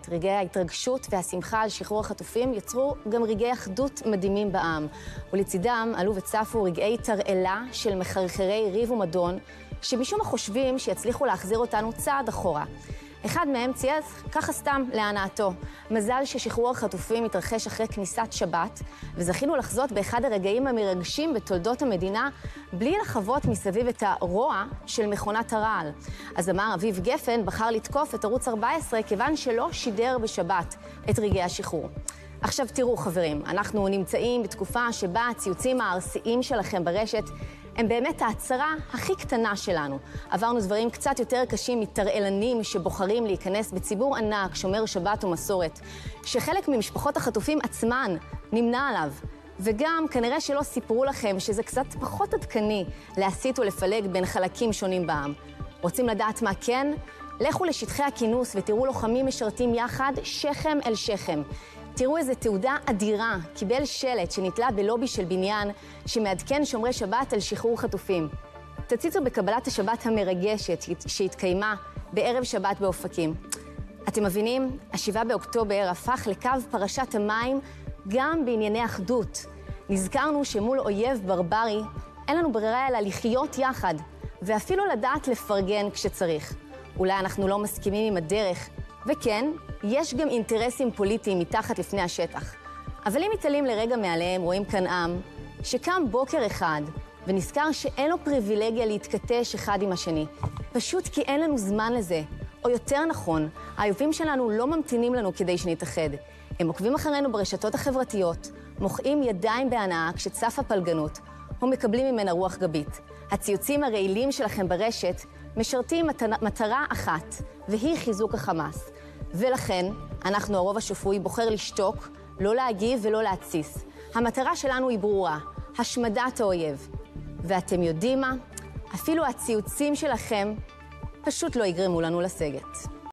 באמת, רגעי ההתרגשות והשמחה על שחרור החטופים יצרו גם רגעי אחדות מדהימים בעם. ולצידם עלו וצפו רגעי תרעלה של מחרחרי ריב ומדון, שמשום מה חושבים שיצליחו להחזיר אותנו צעד אחורה. אחד מהם צייץ ככה סתם להנאתו. מזל ששחרור החטופים התרחש אחרי כניסת שבת, וזכינו לחזות באחד הרגעים המרגשים בתולדות המדינה, בלי לחוות מסביב את הרוע של מכונת הרעל. אז אמר אביב גפן בחר לתקוף את ערוץ 14 כיוון שלא שידר בשבת את רגעי השחרור. עכשיו תראו חברים, אנחנו נמצאים בתקופה שבה הציוצים הארסיים שלכם ברשת הם באמת ההצהרה הכי קטנה שלנו. עברנו דברים קצת יותר קשים מתרעלנים שבוחרים להיכנס בציבור ענק, שומר שבת ומסורת, שחלק ממשפחות החטופים עצמן נמנע עליו. וגם כנראה שלא סיפרו לכם שזה קצת פחות עדכני להסית ולפלג בין חלקים שונים בעם. רוצים לדעת מה כן? לכו לשטחי הכינוס ותראו לוחמים משרתים יחד שכם אל שכם. תראו איזו תעודה אדירה, קיבל שלט שנתלה בלובי של בניין שמעדכן שומרי שבת על שחרור חטופים. תציצו בקבלת השבת המרגשת שהתקיימה בערב שבת באופקים. אתם מבינים? ה7 באוקטובר הפך לקו פרשת המים גם בענייני אחדות. נזכרנו שמול אויב ברברי אין לנו ברירה אלא לחיות יחד, ואפילו לדעת לפרגן כשצריך. אולי אנחנו לא מסכימים עם הדרך, וכן, יש גם אינטרסים פוליטיים מתחת לפני השטח. אבל אם מתעלים לרגע מעליהם, רואים כאן עם שקם בוקר אחד ונזכר שאין לו פריבילגיה להתכתש אחד עם השני. פשוט כי אין לנו זמן לזה. או יותר נכון, האויבים שלנו לא ממתינים לנו כדי שנתאחד. הם עוקבים אחרינו ברשתות החברתיות, מוחאים ידיים בהנאה כשצפה פלגנות, או מקבלים ממנה רוח גבית. הציוצים הרעילים שלכם ברשת משרתים מטרה אחת, והיא חיזוק החמאס. ולכן, אנחנו הרוב השפוי בוחר לשתוק, לא להגיב ולא להתסיס. המטרה שלנו היא ברורה, השמדת האויב. ואתם יודעים מה? אפילו הציוצים שלכם פשוט לא יגרמו לנו לסגת.